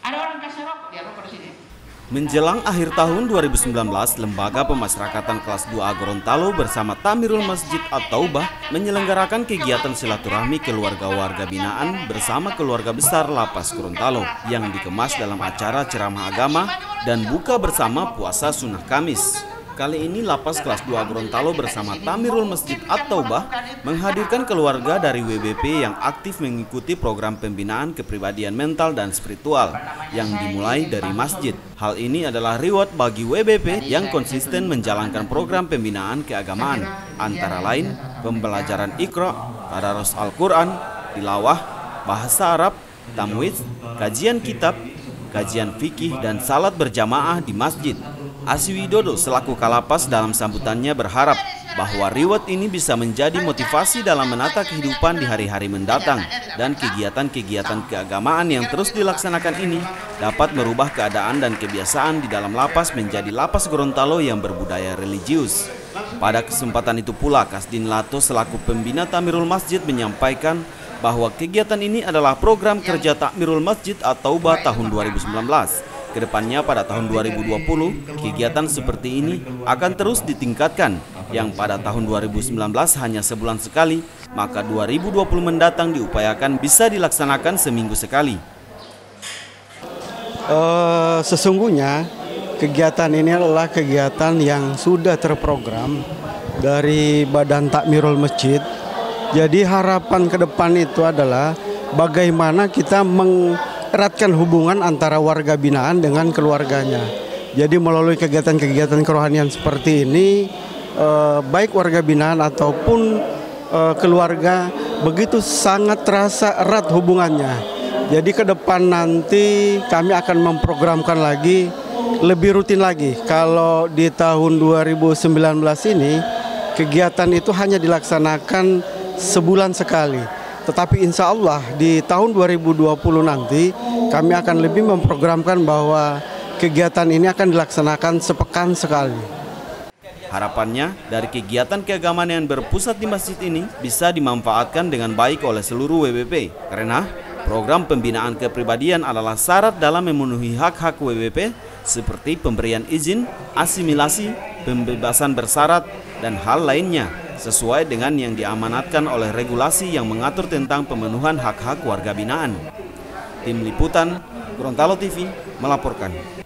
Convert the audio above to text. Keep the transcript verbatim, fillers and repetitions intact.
Ada orang kasih rokok, dia rokok di sini. Menjelang akhir tahun dua ribu sembilan belas, Lembaga Pemasyarakatan Kelas dua A Gorontalo bersama Tamirul Masjid At-Taubah menyelenggarakan kegiatan silaturahmi keluarga warga binaan bersama keluarga besar Lapas Gorontalo yang dikemas dalam acara ceramah agama dan buka bersama puasa sunnah Kamis. Kali ini Lapas Kelas dua A Gorontalo bersama Tamirul Masjid At-Taubah menghadirkan keluarga dari W B P yang aktif mengikuti program pembinaan kepribadian mental dan spiritual yang dimulai dari masjid. Hal ini adalah reward bagi W B P yang konsisten menjalankan program pembinaan keagamaan, antara lain pembelajaran Iqra, tadarus Al-Quran, tilawah, bahasa Arab, tamwiz, kajian kitab, kajian fikih, dan salat berjamaah di masjid. Asi Widodo selaku Kalapas dalam sambutannya berharap bahwa reward ini bisa menjadi motivasi dalam menata kehidupan di hari-hari mendatang dan kegiatan-kegiatan keagamaan yang terus dilaksanakan ini dapat merubah keadaan dan kebiasaan di dalam lapas menjadi lapas Gorontalo yang berbudaya religius. Pada kesempatan itu pula Kasdin Lato selaku pembina Tamirul Masjid menyampaikan bahwa kegiatan ini adalah program kerja Tamirul Masjid At-Taubah tahun dua ribu sembilan belas. Kedepannya pada tahun dua ribu dua puluh, kegiatan seperti ini akan terus ditingkatkan, yang pada tahun dua ribu sembilan belas hanya sebulan sekali, maka dua ribu dua puluh mendatang diupayakan bisa dilaksanakan seminggu sekali. Uh, sesungguhnya kegiatan ini adalah kegiatan yang sudah terprogram dari Badan Takmirul Masjid. Jadi harapan ke depan itu adalah bagaimana kita meng eratkan hubungan antara warga binaan dengan keluarganya. Jadi melalui kegiatan-kegiatan kerohanian seperti ini, eh, baik warga binaan ataupun eh, keluarga begitu sangat terasa erat hubungannya. Jadi ke depan nanti kami akan memprogramkan lagi lebih rutin lagi. Kalau di tahun dua ribu sembilan belas ini kegiatan itu hanya dilaksanakan sebulan sekali. Tetapi insya Allah di tahun dua ribu dua puluh nanti kami akan lebih memprogramkan bahwa kegiatan ini akan dilaksanakan sepekan sekali. Harapannya dari kegiatan keagamaan yang berpusat di masjid ini bisa dimanfaatkan dengan baik oleh seluruh W B P. Karena program pembinaan kepribadian adalah syarat dalam memenuhi hak-hak W B P seperti pemberian izin, asimilasi, pembebasan bersyarat, dan hal lainnya, sesuai dengan yang diamanatkan oleh regulasi yang mengatur tentang pemenuhan hak-hak warga binaan. Tim Liputan Gorontalo T V melaporkan.